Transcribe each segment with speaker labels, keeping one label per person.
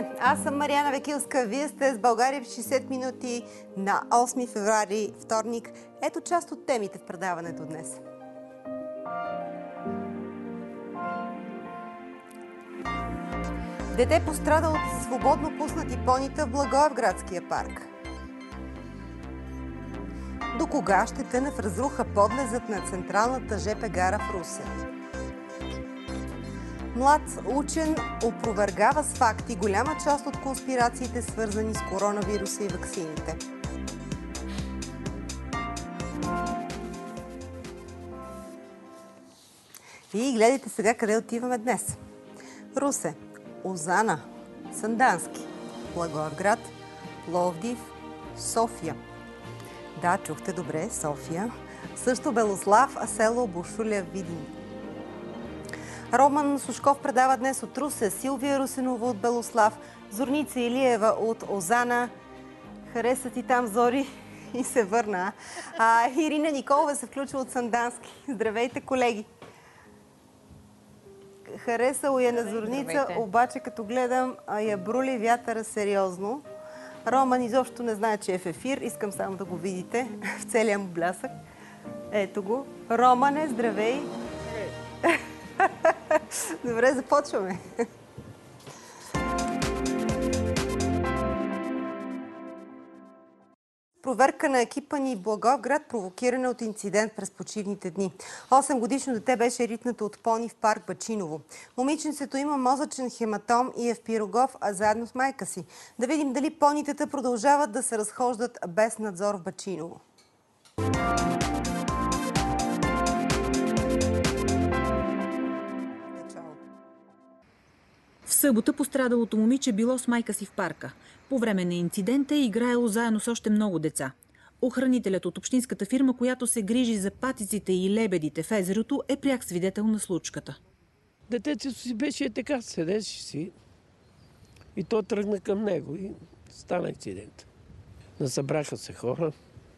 Speaker 1: Здравейте! Аз съм Мариана Векилска. Вие сте с България в 60 минути на 8 февруари, вторник. Ето част от темите в предаването днес. Дете пострада от свободно пуснати понита в Благоевградския парк. До кога ще тъне в разруха подлезът на централната ЖП гара в Русе? Млад учен опровергава с факти голяма част от конспирациите, свързани с коронавируса и ваксините. И гледайте сега къде отиваме днес. Русе, Озана, Сандански, Благоевград, Пловдив, София. Да, чухте добре, София. Също Белослав, а село Бушуля, Видин. Роман Сушков предава днес от Русе, Силвия Русенова от Белослав, Зорница Илиева от Озана. Хареса ти там, Зори, и се върна. Ирина Николова се включва от Сандански. Здравейте, колеги! Харесало я на Зорница, обаче като гледам, я брули вятъра сериозно. Роман изобщо не знае, че е в ефир. Искам само да го видите в целия му блясък. Ето го. Романе, здравей! Добре, започваме. Проверка на екипа ни в Благоевград, провокирана от инцидент през почивните дни. 8-годишно дете беше ритнато от пони в парк Бачиново. Момиченцето има мозъчен хематом и е в Пирогов, а заедно с майка си. Да видим дали понитата продължават да се разхождат без надзор в Бачиново.
Speaker 2: В събота пострадалото момиче било с майка си в парка. По време на инцидента е играело заедно с още много деца. Охранителят от общинската фирма, която се грижи за патиците и лебедите в езерото, е пряк свидетел на случката.
Speaker 3: Детето си беше така, седеше си и той тръгна към него и стана инцидент. Насъбраха се хора.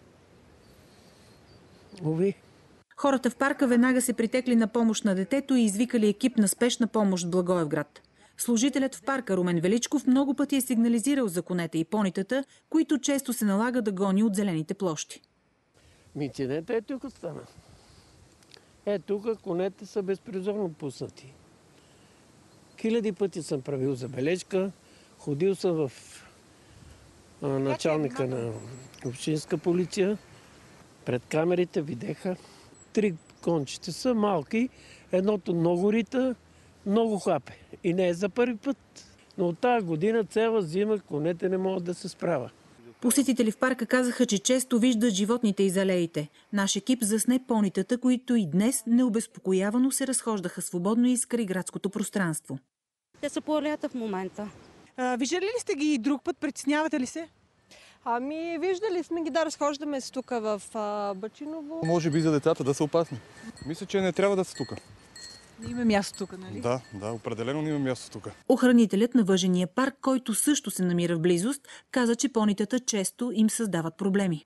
Speaker 3: Уви.
Speaker 2: Хората в парка веднага се притекли на помощ на детето и извикали екип на спешна помощ в Благоевград. Служителят в парка Румен Величков много пъти е сигнализирал за конете и понитата, които често се налага да гони от зелените площи.
Speaker 3: Инцидентът е тук стана. Тук конете са безпризорно пуснати. Хиляди пъти съм правил забележка, ходил съм в началника на общинска полиция. Пред камерите видяха 3 кончета са малки, едното много рита, много хапе. И не е за първи път. Но от тази година цяла зима конете не могат да се справят.
Speaker 2: Посетители в парка казаха, че често виждат животните из алеите. Наш екип засне понитата, които и днес необезпокоявано се разхождаха свободно из крайградското пространство.
Speaker 4: Те са по алеята в момента.
Speaker 5: Виждали ли сте ги друг път? Притеснявате ли се?
Speaker 6: Виждали сме ги, да, разхождаме се тук в Бачиново.
Speaker 7: Може би за децата да са опасни. Мисля, че не трябва да са тук.
Speaker 5: Не има място тук, нали?
Speaker 7: Да, определено не има място тук.
Speaker 2: Охранителят на Въжения парк, който също се намира в близост, каза, че понитата често им създават проблеми.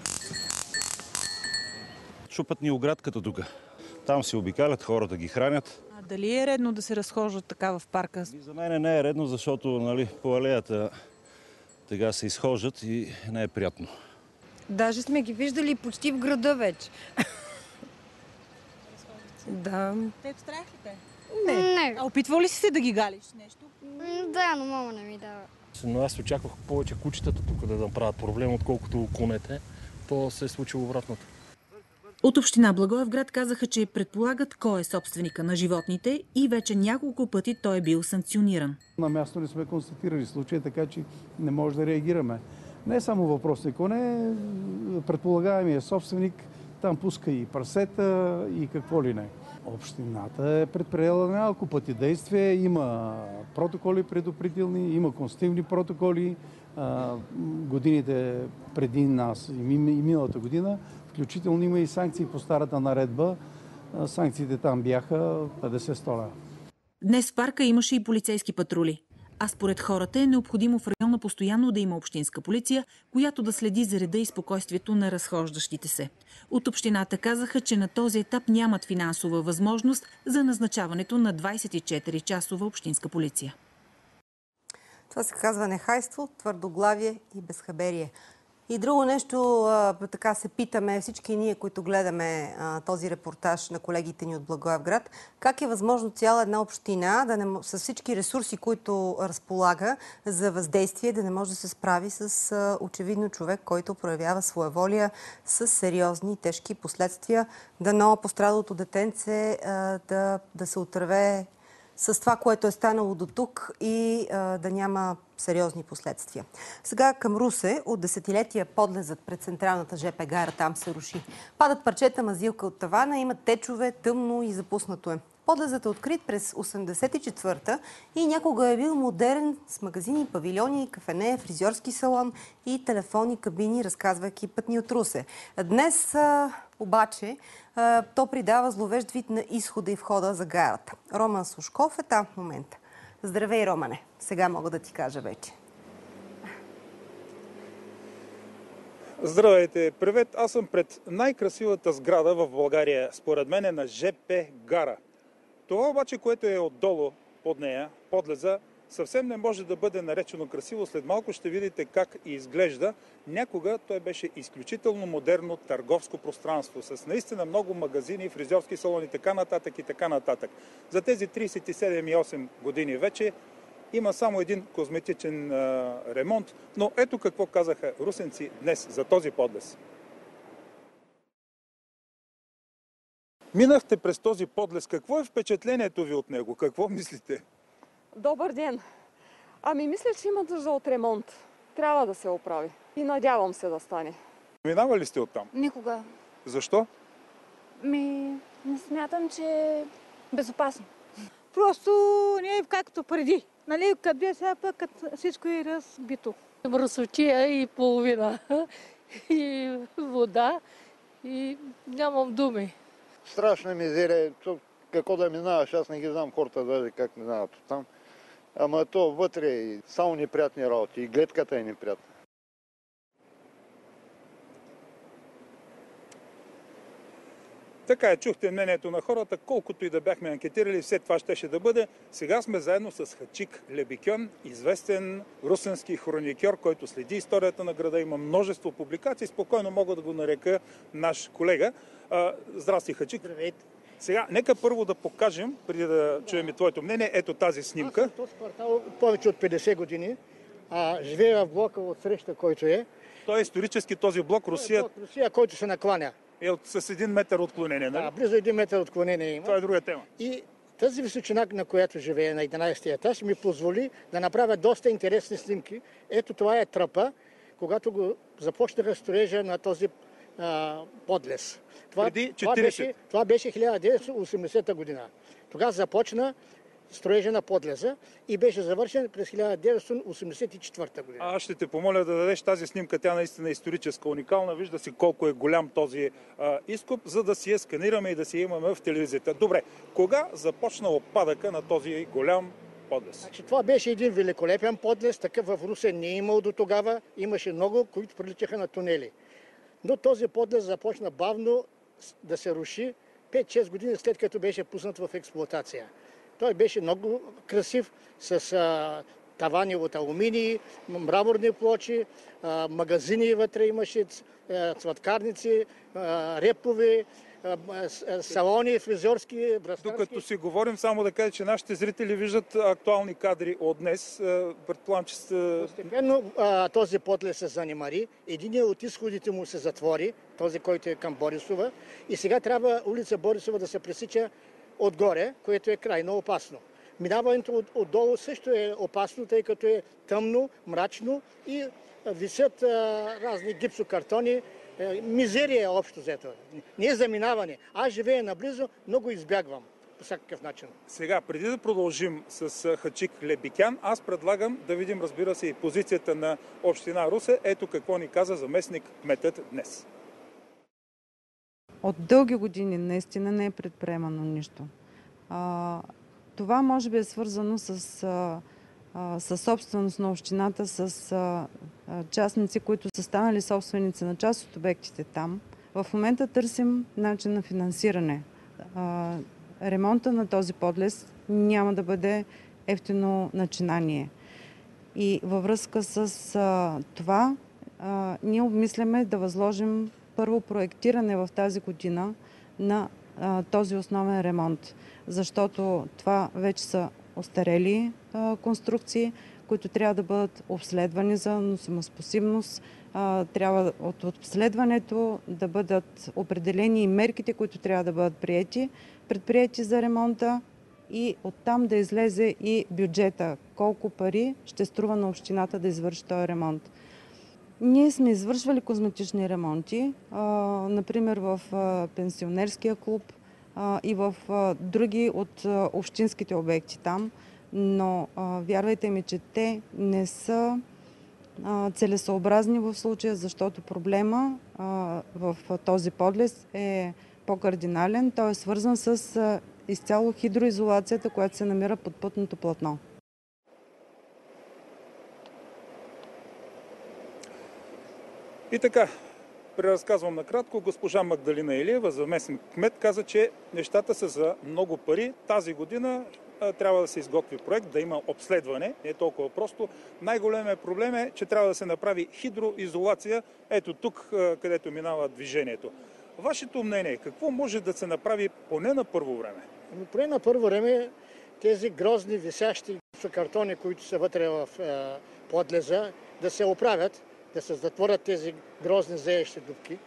Speaker 8: Шупат ни оградката тук. Там се обикалят, хората ги хранят.
Speaker 5: А дали е редно да се разхождат така в парка?
Speaker 8: За мен не е редно, защото по алеята тега се изхождат и не е приятно.
Speaker 6: Даже сме ги виждали почти в града вече. Да.
Speaker 5: Те страх ли те?
Speaker 6: Не.
Speaker 5: А опитвал ли си се да ги галиш нещо?
Speaker 6: Да, но мама не ми дава.
Speaker 9: Но аз очаквах повече кучетата тук да направят проблем, отколкото конете. То се е случило обратното.
Speaker 2: От община Благоевград казаха, че предполагат кой е собственика на животните и вече няколко пъти той е бил санкциониран.
Speaker 10: На място не сме констатирали случая, така че не може да реагираме. Не е само въпросът коне, предполагаемия собственик там пуска и прасета и какво ли не. Общината е предприела няколко пъти действия, има протоколи предупредителни, има констативни протоколи. Годините преди нас и миналата година, включително има и санкции по старата наредба. Санкциите там бяха 50-100 лева.
Speaker 2: Днес в парка имаше и полицейски патрули. А според хората е необходимо в района постоянно да има общинска полиция, която да следи за реда и спокойствието на разхождащите се. От общината казаха, че на този етап нямат финансова възможност за назначаването на 24-часова общинска полиция.
Speaker 1: Това се казва нехайство, твърдоглавие и безхаберие. И друго нещо, така се питаме всички ние, които гледаме този репортаж на колегите ни от Благоевград, как е възможно цяла една община с всички ресурси, които разполага за въздействие, да не може да се справи с очевидно човек, който проявява своеволия с сериозни и тежки последствия. Дано пострадалото детенце да се отърве с това, което е станало до тук и да няма сериозни последствия. Сега към Русе. От десетилетия подлезът пред централната ЖП гара там се руши. Падат парчета мазилка от тавана, има течове, тъмно и запуснато е. Подлезът е открит през 1984-та и някога е бил модерен с магазини, павилиони, кафене, фризьорски салон и телефонни кабини, разказва екипът ни от Русе. Днес обаче то придава зловещ вид на изхода и входа за гарата. Роман Сушков е там в момента. Здравей, Романе! Сега мога да ти кажа вече.
Speaker 11: Здравейте! Привет! Аз съм пред най-красивата сграда в България, според мен е на ЖП гара. Това обаче, което е отдолу под нея, подлеза, съвсем не може да бъде наречено красиво. След малко ще видите как изглежда. Някога той беше изключително модерно търговско пространство с наистина много магазини, фризьорски салони, така нататък и така нататък. За тези 37 и 8 години вече има само един козметичен ремонт, но ето какво казаха русенци днес за този подлез. Минахте през този подлез. Какво е впечатлението ви от него? Какво мислите?
Speaker 6: Добър ден! Мисля, че има нужда от ремонт. Трябва да се оправи. И надявам се да стане.
Speaker 11: Минавали ли сте оттам?
Speaker 12: Никога.
Speaker 11: Защо?
Speaker 12: Не смятам, че е безопасно.
Speaker 5: Просто не е както преди. Нали, къде сега пък всичко е разбито.
Speaker 13: Мръсотия и половина. И вода. И нямам думи.
Speaker 14: Страшна мизерия. Какво да минаваш, аз не ги знам хората даже как минават оттам. Ама то вътре е само неприятни работи. И гледката е неприятна.
Speaker 11: Така е, чухте мнението на хората, колкото и да бяхме анкетирали, все това щеше да бъде. Сега сме заедно с Хачик Лебикьон, известен русенски хроникьор, който следи историята на града, има множество публикации, спокойно мога да го нарека наш колега. Здрасти, Хачик.
Speaker 15: Здравейте.
Speaker 11: Сега, нека първо да покажем, преди да чуем и твоето мнение, ето тази снимка.
Speaker 15: Аз съм в този квартал повече от 50 години. Живея в блока от среща, който е.
Speaker 11: Той е исторически този блок Русия.
Speaker 15: Русия, който се накланя.
Speaker 11: Е с 1 метър отклонение, нали?
Speaker 15: Да, близо 1 метър отклонение има.
Speaker 11: Това е друга тема.
Speaker 15: И тази височина, на която живея, на 11-ти етаж, ми позволи да направя доста интересни снимки. Ето това е тръпа, когато го започнаха строежа на този подлез.
Speaker 11: Преди 40.
Speaker 15: Това беше 1980 година. Тогава започна строежа на подлеза и беше завършен през 1984 година.
Speaker 11: Аз ще те помоля да дадеш тази снимка, тя наистина е историческа, уникална. Вижда си колко е голям този изкоп, за да си я сканираме и да си имаме в телевизията. Добре, кога започна опадъка на този голям подлез?
Speaker 15: Значи, това беше един великолепен подлез, такъв в Русе не е имал до тогава. Имаше много, които приличаха на тунели. Но този подлез започна бавно да се руши 5-6 години след като беше пуснат в експлоатация. Той беше много красив, с тавани от алуминий, мраморни плочи, магазини вътре имаше, цваткарници, репове, салони, фризьорски, бръскарски.
Speaker 11: Докато си говорим, само да кажа, че нашите зрители виждат актуални кадри от днес. Предполагам, че
Speaker 15: Постепенно този подлез се занемари. Единият от изходите му се затвори, този, който е към Борисова. И сега трябва улица Борисова да се пресича отгоре, което е крайно опасно. Минаването отдолу също е опасно, тъй като е тъмно, мрачно и висят разни гипсокартони. Мизерия е общо взето. Не е заминаване. Аз живея наблизо, много избягвам по всякакъв начин.
Speaker 11: Сега, преди да продължим с Хачик Лебикян, аз предлагам да видим, разбира се, и позицията на община Русе. Ето какво ни каза заместник кметът днес.
Speaker 16: От дълги години наистина не е предприемано нищо. Това може би е свързано с собственост на общината, с частници, които са станали собственици на част от обектите там. В момента търсим начин на финансиране. Ремонта на този подлез няма да бъде ефтино начинание. И във връзка с това, ние обмисляме да възложим първо проектиране в тази година на този основен ремонт, защото това вече са остарели конструкции, които трябва да бъдат обследвани за носимоспособност. Трябва от обследването да бъдат определени и мерките, които трябва да бъдат предприети за ремонта, и оттам да излезе и бюджета, колко пари ще струва на общината да извърши този ремонт. Ние сме извършвали козметични ремонти, например в пенсионерския клуб и в други от общинските обекти там, но вярвайте ми, че те не са целесообразни в случая, защото проблема в този подлез е по-кардинален. Той е свързан с изцяло хидроизолацията, която се намира под пътното платно.
Speaker 11: И така, преразказвам накратко. Госпожа Магдалина Илиева, заместник кмет, каза, че нещата са за много пари. Тази година трябва да се изготви проект, да има обследване. Не е толкова просто. Най-големият проблем е, че трябва да се направи хидроизолация ето тук, където минава движението. Вашето мнение, какво може да се направи поне на първо време?
Speaker 15: Поне на първо време тези грозни висящи картони, които са вътре в подлеза, да се оправят, да се затворят тези грозни зеещи дупки,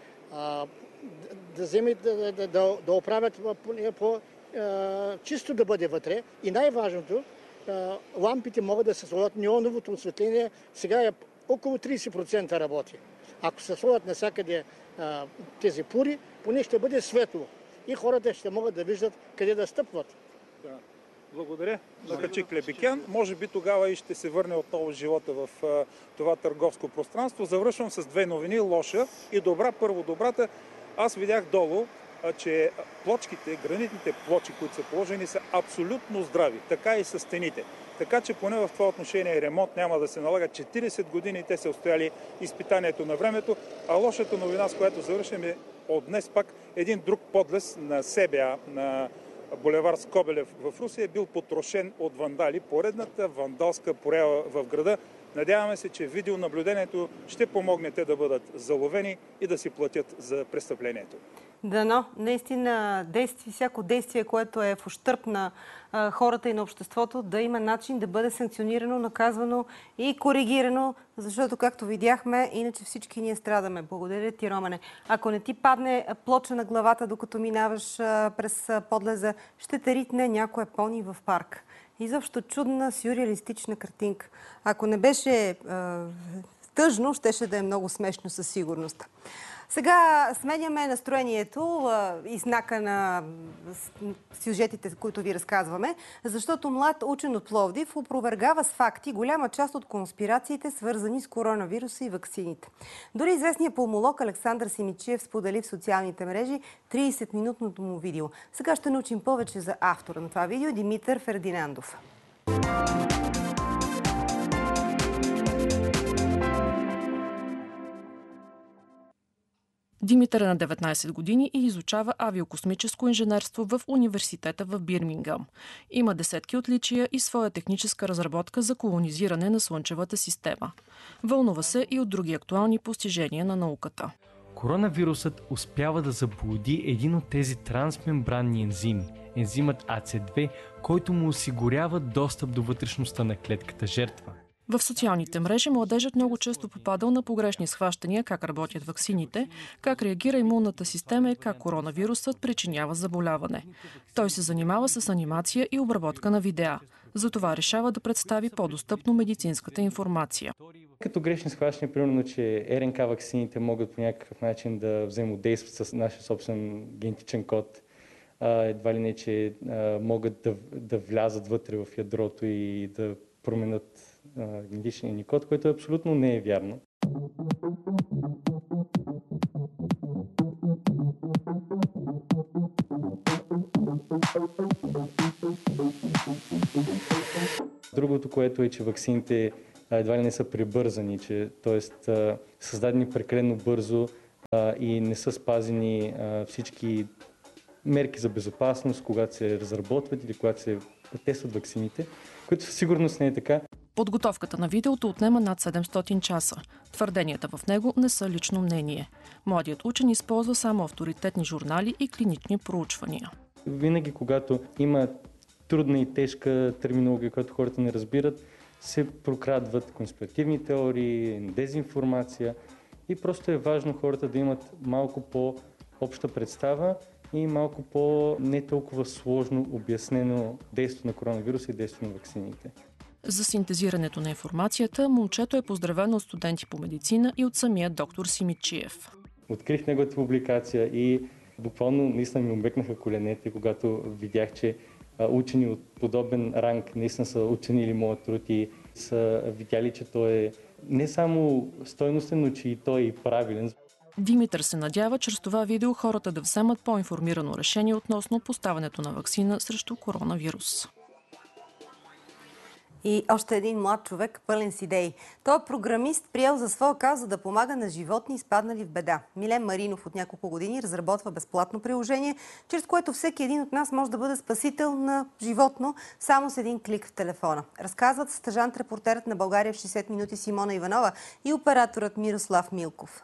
Speaker 15: да вземат да оправят по чисто да бъде вътре. И най-важното, лампите могат да се сложат, неоновото осветление сега е около 30% работи. Ако се сложат навсякъде тези пури, поне ще бъде светло и хората ще могат да виждат къде да стъпват.
Speaker 11: Да. Благодаря на Качи Клебикян. Може би тогава и ще се върне отново живота в това търговско пространство. Завършвам с две новини, лоша и добра. Първо добрата. Аз видях долу, че плочките, гранитните плочи, които са положени, са абсолютно здрави. Така и с стените. Така че поне в това отношение ремонт няма да се налага. 40 години те са устояли изпитанието на времето. А лошата новина, с която завършим, от днес пак един друг подлез на СБА, на булевар Скобелев в Русия, е бил потрошен от вандали. Поредната вандалска проява в града. Надяваме се, че видеонаблюдението ще помогне те да бъдат заловени и да си платят за престъплението.
Speaker 1: Дано, наистина всяко действие, което е в ущърб на хората и на обществото, да има начин да бъде санкционирано, наказвано и коригирано, защото, както видяхме, иначе всички ние страдаме. Благодаря ти, Романе. Ако не ти падне плоча на главата, докато минаваш през подлеза, ще те ритне някоя пони в парк. Изобщо чудна, сюрреалистична картинка. Ако не беше тъжно, щеше да е много смешно със сигурност. Сега сменяме настроението и знака на сюжетите, които ви разказваме, защото млад учен от Пловдив опровергава с факти голяма част от конспирациите, свързани с коронавируса и ваксините. Дори известният пулмолог Александър Симичиев сподели в социалните мрежи 30-минутното му видео. Сега ще научим повече за автора на това видео, Димитър Фердинандов.
Speaker 17: Димитър е на 19 години и изучава авиокосмическо инженерство в университета в Бирмингам. Има десетки отличия и своя техническа разработка за колонизиране на Слънчевата система. Вълнува се и от други актуални постижения на науката.
Speaker 18: Коронавирусът успява да заблуди един от тези трансмембранни ензими, ензимът AC2, който му осигурява достъп до вътрешността на клетката жертва.
Speaker 17: В социалните мрежи младежът много често попадал на погрешни схващания как работят ваксините, как реагира имунната система и как коронавирусът причинява заболяване. Той се занимава с анимация и обработка на видеа. Затова решава да представи по-достъпно медицинската информация.
Speaker 19: Като грешни схващания, примерно, че РНК ваксините могат по някакъв начин да взаимодействат с нашия собствен генетичен код, едва ли не, че могат да влязат вътре в ядрото и да променят генетичния ни код, което абсолютно не е вярно. Другото, което е, че ваксините едва ли не са прибързани, т.е. създадени прекалено бързо и не са спазени всички мерки за безопасност, когато се разработват или когато се тестват ваксините, което със сигурност не е така.
Speaker 17: Подготовката на видеото отнема над 700 часа. Твърденията в него не са лично мнение. Младият учен използва само авторитетни журнали и клинични проучвания.
Speaker 19: Винаги, когато има трудна и тежка терминология, която хората не разбират, се прокрадват конспиративни теории, дезинформация и просто е важно хората да имат малко по-обща представа и малко по-не толкова сложно обяснено действие на коронавируса и действие на ваксините.
Speaker 17: За синтезирането на информацията момчето е поздравено от студенти по медицина и от самия доктор Симидчиев.
Speaker 19: Открих неговата публикация и буквално наистина ми обекнаха коленете, когато видях, че учени от подобен ранг наистина са оценили моят труд и са видяли, че той е не само стойностен, но че и той е и правилен.
Speaker 17: Димитър се надява чрез това видео хората да вземат по-информирано решение относно поставянето на ваксина срещу коронавирус.
Speaker 1: И още един млад човек, пълен с идеи. Той е програмист, приел за своя кауза да помага на животни, изпаднали в беда. Милен Маринов от няколко години разработва безплатно приложение, чрез което всеки един от нас може да бъде спасител на животно само с един клик в телефона. Разказват стажант-репортерът на България в 60 минути Симона Иванова и операторът Мирослав Милков.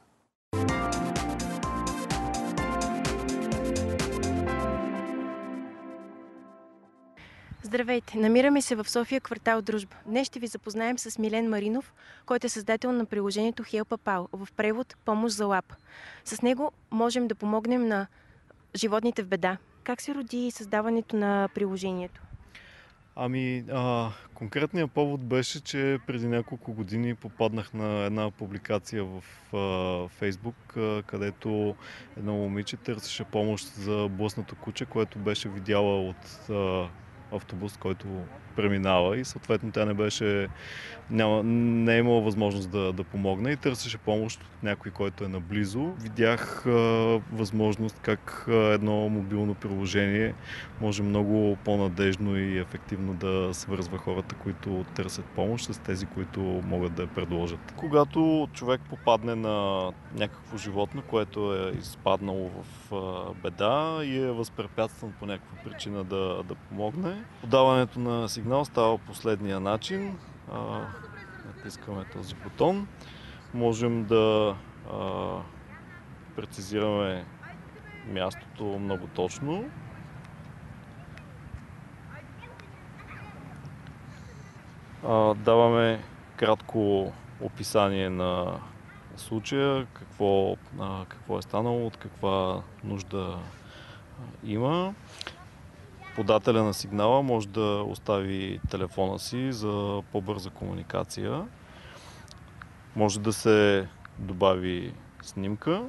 Speaker 20: Здравейте! Намираме се в София, квартал Дружба. Днес ще ви запознаем с Милен Маринов, който е създател на приложението Help a Pal, в превод Помощ за лап. С него можем да помогнем на животните в беда. Как се роди създаването на приложението?
Speaker 21: Конкретният повод беше, че преди няколко години попаднах на една публикация в Фейсбук, където едно момиче търсеше помощ за блъснато куче, което беше видяла от автобус, който преминава и съответно тя не е имала възможност да помогне и търсеше помощ от някой, който е наблизо. Видях възможност как едно мобилно приложение може много по-надежно и ефективно да свързва хората, които търсят помощ с тези, които могат да я предложат. Когато човек попадне на някакво животно, което е изпаднало в беда и е възпрепятстван по някаква причина да помогне, подаването на сигнал става последния начин. Натискаме този бутон. Можем да прецизираме мястото много точно. Даваме кратко описание на случая, какво е станало, от каква нужда има. Подателя на сигнала може да остави телефона си за по-бърза комуникация. Може да се добави снимка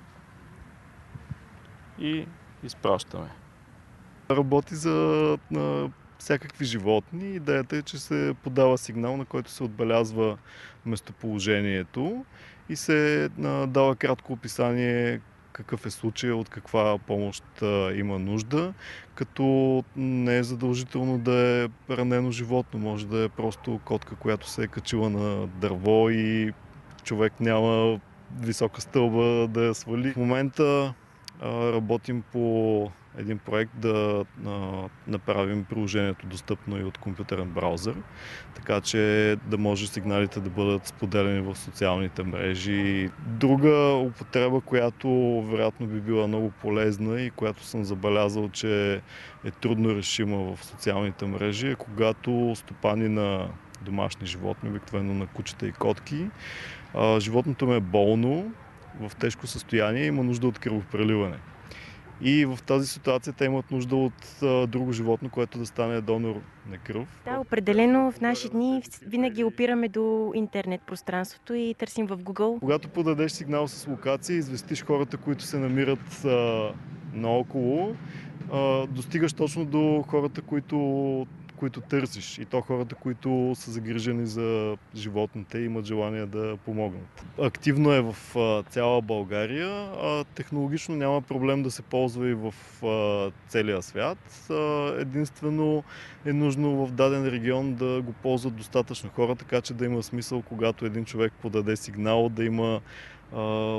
Speaker 21: и изпращаме. Работи за всякакви животни. Идеята е, че се подава сигнал, на който се отбелязва местоположението и се дава кратко описание какъв е случай, от каква помощ има нужда, като не е задължително да е ранено животно, може да е просто котка, която се е качила на дърво и човек няма висока стълба да я свали. В момента работим по един проект да направим приложението достъпно и от компютърен браузър, така че да може сигналите да бъдат споделени в социалните мрежи. Друга употреба, която вероятно би била много полезна и която съм забелязал, че е трудно решима в социалните мрежи, е когато стопани на домашни животни, обикновено на кучета и котки, животното ме е болно, в тежко състояние, има нужда от кръвопреливане. И в тази ситуация те имат нужда от друго животно, което да стане донор на кръв.
Speaker 20: Да, определено в наши дни винаги опираме до интернет пространството и търсим в Google.
Speaker 21: Когато подадеш сигнал с локация, известиш хората, които се намират наоколо, достигаш точно до хората, които търсиш. И то хората, които са загрижени за животните и имат желание да помогнат. Активно е в цяла България. Технологично няма проблем да се ползва и в целия свят. Единствено е нужно в даден регион да го ползват достатъчно хора, така че да има смисъл, когато един човек подаде сигнал, да има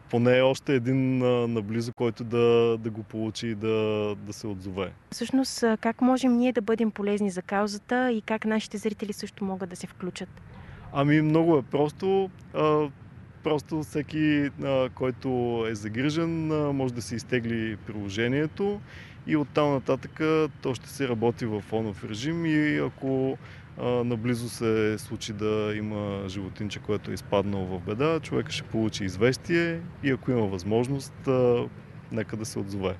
Speaker 21: поне още един наблизо, който да го получи и да се отзове.
Speaker 20: Всъщност, как можем ние да бъдем полезни за каузата и как нашите зрители също могат да се включат?
Speaker 21: Ами много е просто. Просто всеки, който е загрижен, може да се изтегли приложението и оттам нататък то ще се работи в фонов режим и ако наблизо се случи да има животинче, което е изпаднало в беда, човека ще получи известие и ако има възможност, нека да се отзове.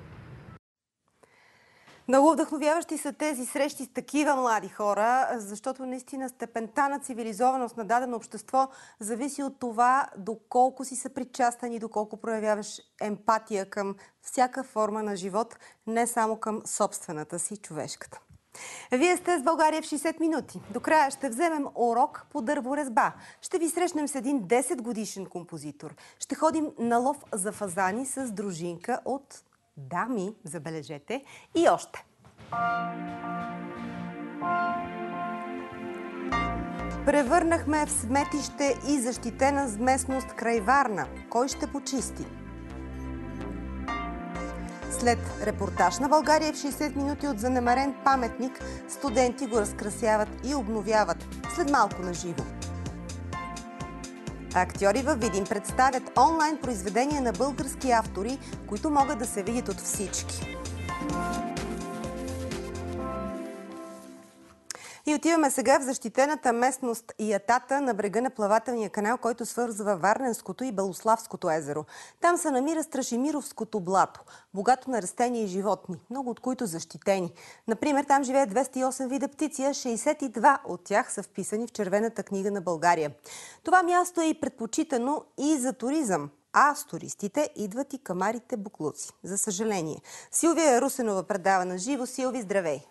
Speaker 1: Много вдъхновяващи са тези срещи с такива млади хора, защото наистина степента на цивилизованост на дадено общество зависи от това доколко си съпричастен и доколко проявяваш емпатия към всяка форма на живот, не само към собствената си, човешката. Вие сте с България в 60 минути. До края ще вземем урок по дърворезба. Ще ви срещнем с един 10-годишен композитор. Ще ходим на лов за фазани с дружинка от дами, забележете, и още. Превърнахме в сметище и защитена местност край Варна. Кой ще почисти? След репортаж на България в 60 минути от занемарен паметник, студенти го разкрасяват и обновяват. След малко на живо. Актьори във Видин представят онлайн произведения на български автори, които могат да се видят от всички. И отиваме сега в защитената местност Ятата на брега на плавателния канал, който свързва Варненското и Белославското езеро. Там се намира Страшимировското блато, богато на растения и животни, много от които защитени. Например, там живеят 208 вида птици, а 62 от тях са вписани в Червената книга на България. Това място е и предпочитано и за туризъм. А с туристите идват и камарите буклуци. За съжаление. Силвия Русенова предава на живо. Силви, здравей!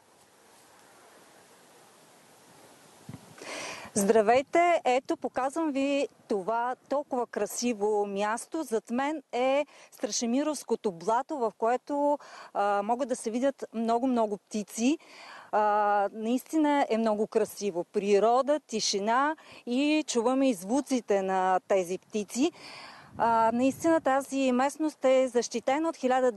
Speaker 3: Здравейте! Ето, показвам ви това толкова красиво място. Зад мен е Страшимировското блато, в което могат да се видят много птици. Наистина е много красиво. Природа, тишина и чуваме и звуците на тези птици. Наистина тази местност е защитена от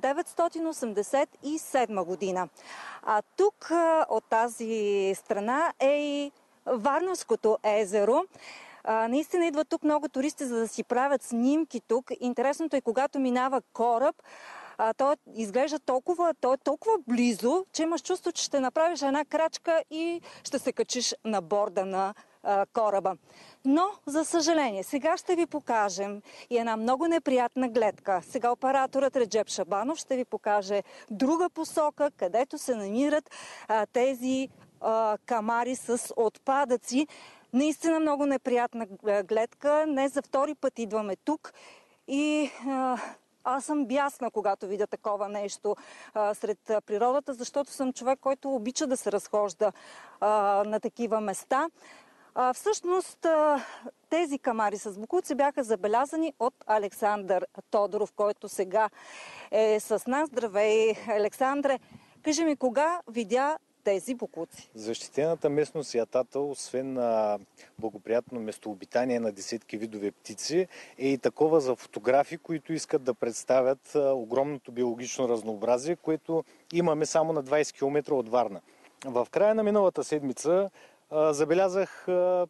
Speaker 3: 1987 година. А тук от тази страна е и Варненското езеро. Наистина идват тук много туристи, за да си правят снимки тук. Интересното е, когато минава кораб, той изглежда толкова близо, че имаш чувство, че ще направиш една крачка и ще се качиш на борда на кораба. Но, за съжаление, сега ще ви покажем и една много неприятна гледка. Сега операторът Реджеп Шабанов ще ви покаже друга посока, където се намират тези камари с отпадъци. Наистина много неприятна гледка. Не за втори път идваме тук и аз съм бясна, когато видя такова нещо сред природата, защото съм човек, който обича да се разхожда на такива места. Всъщност тези камари с боклуци бяха забелязани от Александър Тодоров, който сега е с нас. Здравей, Александре! Кажи ми, кога видя тези боклуци?
Speaker 22: Защитената местност Ятата, освен благоприятно местообитание на десетки видове птици, е и такова за фотографи, които искат да представят огромното биологично разнообразие, което имаме само на 20 км от Варна. В края на миналата седмица забелязах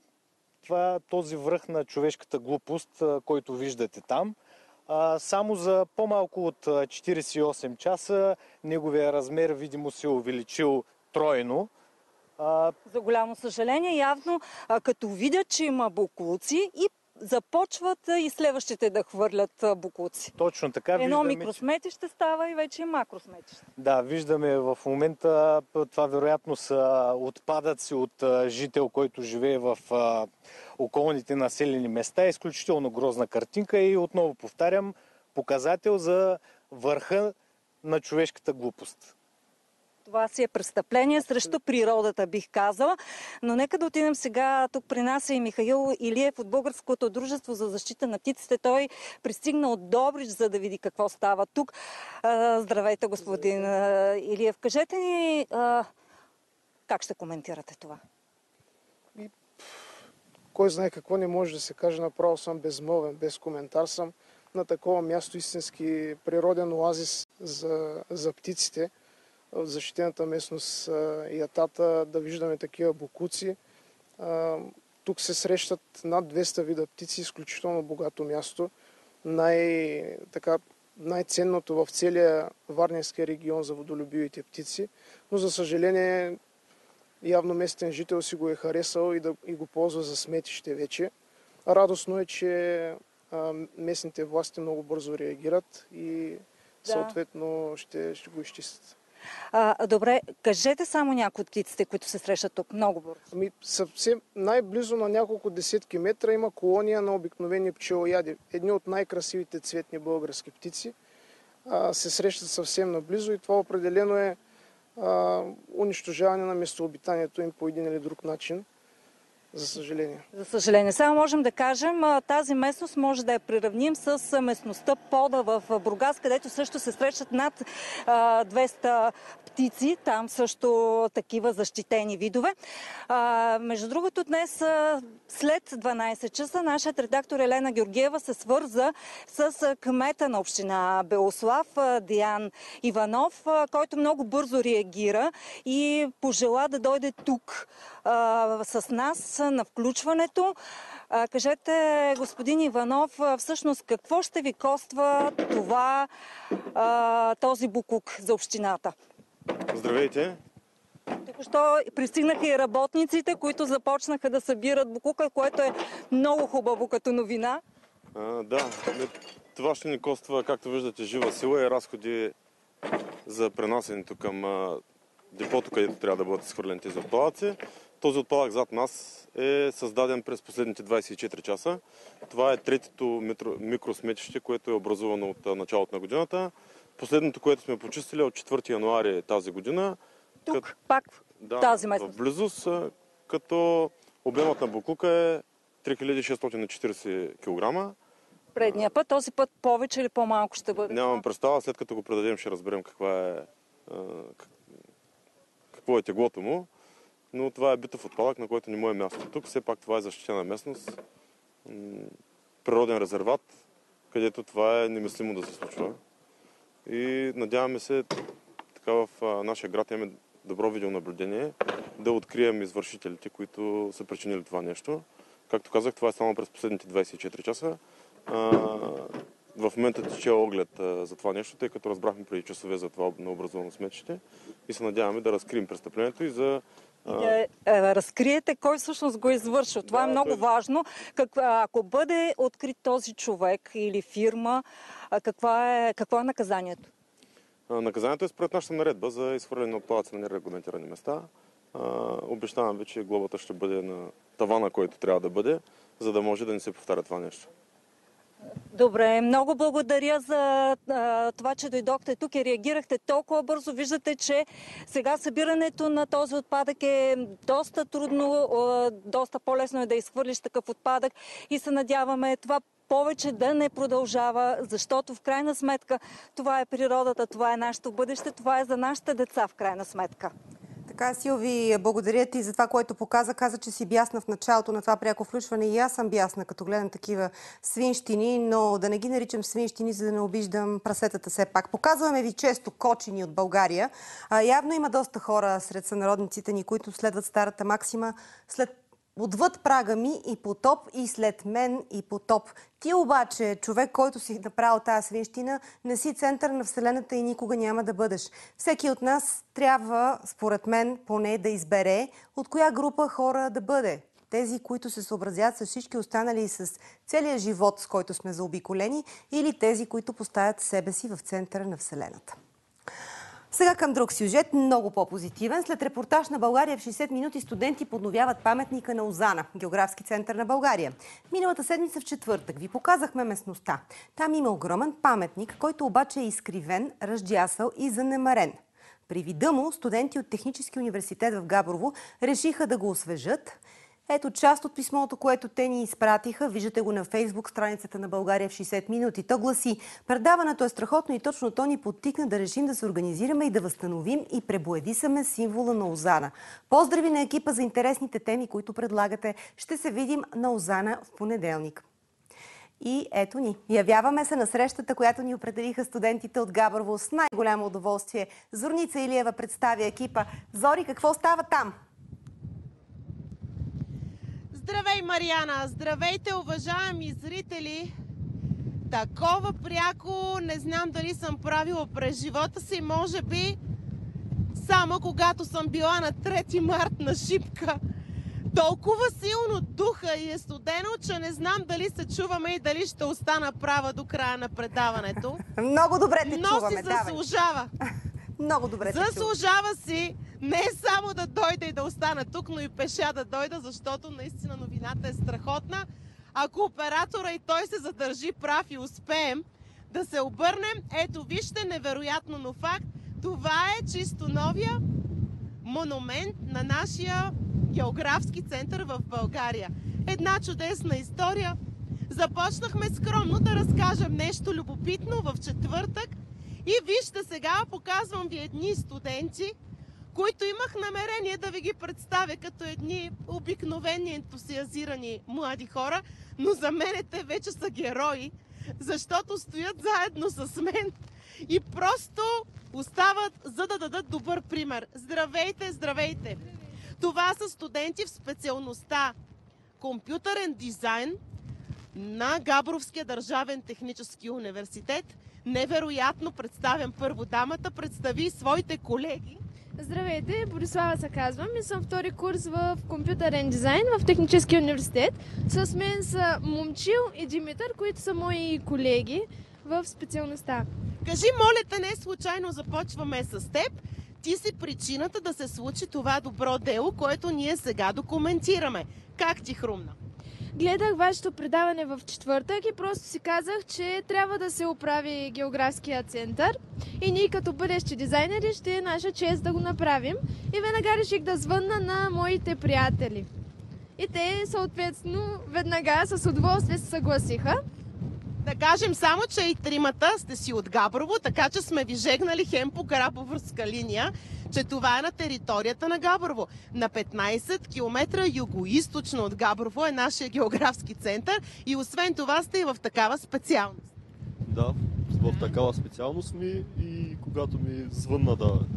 Speaker 22: този връх на човешката глупост, който виждате там. Само за по-малко от 48 часа неговия размер видимо се е увеличил тройно.
Speaker 3: За голямо съжаление, явно като видят, че има боклуци и започват и следващите да хвърлят боклуци.
Speaker 22: Точно така.
Speaker 3: Едно микросметище става и вече и макросметище.
Speaker 22: Да, виждаме в момента, това вероятно са отпадъци от жител, който живее в околните населени места. Изключително грозна картинка и отново повтарям, показател за върха на човешката глупост.
Speaker 3: Това си е престъпление срещу природата, бих казала. Но нека да отидем сега. Тук при нас е и Михаил Илиев от Българското дружество за защита на птиците. Той пристигна от Добрич, за да види какво става тук. Здравейте, господин Илиев. Кажете ни как ще коментирате това?
Speaker 23: Кой знае какво не може да се каже, направо съм безмълвен, без коментар съм.
Speaker 4: на такова място, истински природен оазис за птиците, в защитената местност Ятата, да виждаме такива бокуци. Тук се срещат над 200 вида птици, изключително богато място. Най-ценното в целия Варненския регион за водолюбивите птици, но за съжаление явно местен жител си го е харесал и го ползва за сметище вече. Радостно е, че местните власти много бързо реагират и съответно ще го изчистят.
Speaker 3: Добре, кажете само някои от птиците, които се срещат тук много бързо.
Speaker 4: Съвсем най-близо на няколко десетки метра има колония на обикновени пчелояди. Едни от най-красивите цветни български птици се срещат съвсем наблизо и това определено е унищожаване на местообитанието им по един или друг начин. За съжаление.
Speaker 3: За съжаление. Сега можем да кажем, тази местност може да я приравним с местността Пода в Бургас, където също се срещат над 200 птици. Там също такива защитени видове. Между другото, днес след 12 часа нашият редактор Елена Георгиева се свърза с кмета на община Белослав, Диан Иванов, който много бързо реагира и пожела да дойде тук с нас на включването. Кажете, господин Иванов, всъщност какво ще ви коства този букук за общината?
Speaker 7: Здравейте!
Speaker 3: Току-що пристигнаха и работниците, които започнаха да събират букука, което е много хубаво като новина.
Speaker 7: Да, това ще ни коства, както виждате, жива сила и разходи за пренасенето към депото, където трябва да бъдат изхвърлени тези отпадъци. Този отпадък зад нас е създаден през последните 24 часа. Това е третото микросметище, което е образувано от началото на годината. Последното, което сме почистили, от 4 януари тази година.
Speaker 3: Тук, пак тази местност.
Speaker 7: В близост, като обемът на буклука е 3640 кг.
Speaker 3: Предния път, този път повече или по-малко ще бъде?
Speaker 7: Нямам представа, след като го предадем ще разберем какво е теглото му. Но това е битов отпадък, на който не му е място тук. Все пак това е защитена местност, природен резерват, където това е немислимо да се случва. И надяваме се, така в нашия град имаме добро видеонаблюдение, да открием извършителите, които са причинили това нещо. Както казах, това е само през последните 24 часа. В момента тече оглед за това нещо, тъй като разбрахме преди часове за това необразувано сметище и се надяваме да разкрием престъплението и да
Speaker 3: разкриете кой всъщност го извършва. Това е много важно. Ако бъде открит този човек или фирма, какво е наказанието?
Speaker 7: Наказанието е според нашата наредба за изхвърляне на отпадъци на нерегламентирани места. Обещавам ви, че глобата ще бъде на тавана, който трябва да бъде, за да може да не се повтаря това нещо.
Speaker 3: Добре, много благодаря за това, че дойдохте тук и реагирахте толкова бързо. Виждате, че сега събирането на този отпадък е доста трудно, доста по-лесно е да изхвърлиш такъв отпадък и се надяваме това повече да не продължава, защото в крайна сметка това е природата, това е нашето бъдеще, това е за нашите деца в крайна сметка.
Speaker 1: Така, Силви, благодаря ти за това, което показа. Каза, че си бясна в началото на това пряко включване и аз съм бясна, като гледам такива свинщини, но да не ги наричам свинщини, за да не обиждам прасетата все пак. Показваме ви често кочини от България. Явно има доста хора сред сънародниците ни, които следват старата максима: отвъд прага ми и потоп, и след мен и потоп. Ти обаче, човек, който си направил тази свинщина, не си център на Вселената и никога няма да бъдеш. Всеки от нас трябва, според мен, поне да избере от коя група хора да бъде. Тези, които се съобразят с всички останали и с целия живот, с който сме заобиколени, или тези, които поставят себе си в центъра на Вселената. Сега към друг сюжет, много по-позитивен. След репортаж на България в 60 минути студенти подновяват паметника на Озана, географски център на България. Миналата седмица в четвъртък ви показахме местността. Там има огромен паметник, който обаче е изкривен, раздясал и занемарен. При вида му студенти от Технически университет в Габрово решиха да го освежат. Ето част от писмото, което те ни изпратиха. Виждате го на Фейсбук страницата на България в 60 минути. То гласи: предаването е страхотно и точно то ни подтикна да решим да се организираме и да възстановим и пребоядисаме символа на Озана. Поздрави на екипа за интересните теми, които предлагате. Ще се видим на Озана в понеделник. И ето ни. Явяваме се на срещата, която ни определиха студентите от Габрово с най-голямо удоволствие. Зорница Илиева представя екипа. Зори, какво става там?
Speaker 8: Здравей, Мариана! Здравейте, уважаеми зрители! Такова пряко не знам дали съм правила през живота си, може би само когато съм била на 3 март на Шипка. Толкова силно духа и е студено, че не знам дали се чуваме и дали ще остана права до края на предаването.
Speaker 1: Много добре те
Speaker 8: но
Speaker 1: чуваме,
Speaker 8: си заслужава.
Speaker 1: Много добре те
Speaker 8: Заслужава си не само да дойда и да остана тук, но и пеша да дойда, защото наистина новината е страхотна. Ако оператора и той се задържи прав и успеем да се обърнем, ето вижте, невероятно, но факт, това е чисто новия монумент на нашия географски център в България. Една чудесна история. Започнахме скромно да разкажем нещо любопитно в четвъртък и вижте сега, показвам ви едни студенти, които имах намерение да ви ги представя като едни обикновени ентусиазирани млади хора, но за мен те вече са герои, защото стоят заедно с мен и просто остават, за да дадат добър пример. Здравейте, здравейте! Това са студенти в специалността компютърен дизайн на Габровския държавен технически университет. Невероятно представям първо дамата, представи своите колеги.
Speaker 9: Здравейте, Борислава се казвам и съм втори курс в компютърен дизайн в Техническия университет. С мен са Момчил и Димитър, които са мои колеги в специалността.
Speaker 8: Кажи, моля те, не случайно започваме с теб. Ти си причината да се случи това добро дело, което ние сега документираме. Как ти хрумна?
Speaker 9: Гледах вашето предаване в четвъртък и просто си казах, че трябва да се оправи географския център и ние като бъдещи дизайнери ще е наша чест да го направим. И веднага реших да звънна на моите приятели. И те съответно веднага с удоволствие се съгласиха.
Speaker 8: Да кажем само, че и тримата сте си от Габрово, така че сме ви жегнали хем по Габровска линия, че това е на територията на Габрово. На 15 км югоизточно от Габрово е нашия географски център и освен това сте и в такава специалност.
Speaker 21: Да, в такава специалност сме и когато ми звънна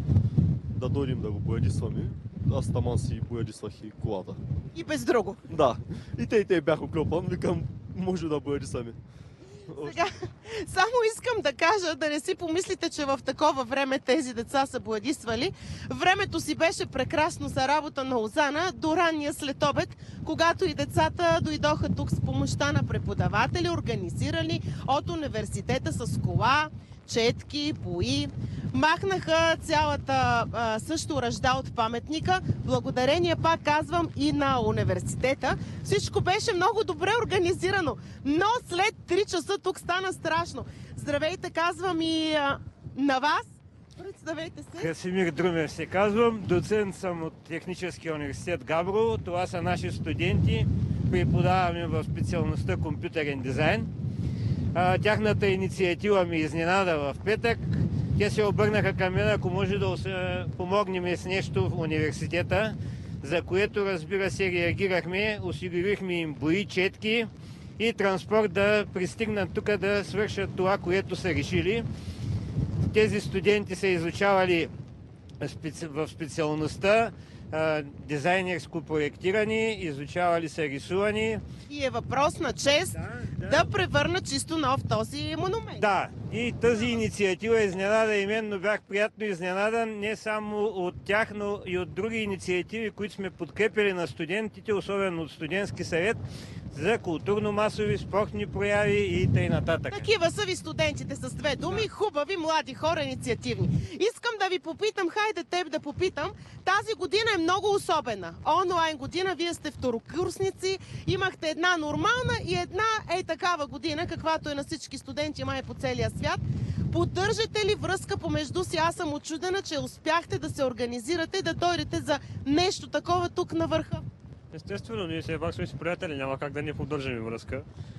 Speaker 21: да дойдем да го боядисваме, аз таман си боядисвах и колата.
Speaker 8: И без друго.
Speaker 21: Да, и те бяха оклепан, викам, може да боядисваме.
Speaker 8: Сега, само искам да кажа, да не си помислите, че в такова време тези деца са боядисвали. Времето си беше прекрасно за работа на Озана до ранния следобед, когато и децата дойдоха тук с помощта на преподаватели, организирани от университета с кола, четки, бои. Махнаха цялата също ръжда от паметника. Благодарение, пак казвам, и на университета. Всичко беше много добре организирано. Но след 3 часа тук стана страшно. Здравейте, казвам и на вас. Представете се.
Speaker 23: Красимир Друмев се казвам. Доцент съм от Техническия университет Габрово. Това са наши студенти. Преподаваме в специалността компютърен дизайн. Тяхната инициатива ми изненада в петък. Те се обърнаха към мен, ако може да помогнем с нещо в университета, за което, разбира се, реагирахме, осигурихме им бои, четки и транспорт да пристигнат тук да свършат това, което са решили. Тези студенти са изучавали в специалността дизайнерско проектиране, изучавали са рисуване.
Speaker 8: И е въпрос на чест да превърна чисто нов този монумент.
Speaker 23: Да, и тази инициатива изненада и мен, но бях приятно изненадан не само от тях, но и от други инициативи, които сме подкрепили на студентите, особено от студентски съвет, за културно-масови спортни прояви и т.н.
Speaker 8: Такива са ви студентите с две думи, хубави, млади хора, инициативни. Искам да ви попитам, хайде теб да попитам, тази година е много особена. Онлайн година, вие сте второкурсници, имахте една нормална и една такава година, каквато е на всички студенти май по целия свят. Поддържате ли връзка помежду си? Аз съм учудена, че успяхте да се организирате и да дойдете за нещо такова тук на върха.
Speaker 24: Естествено, ние все пак сме си приятели, няма как да не поддържаме връзка.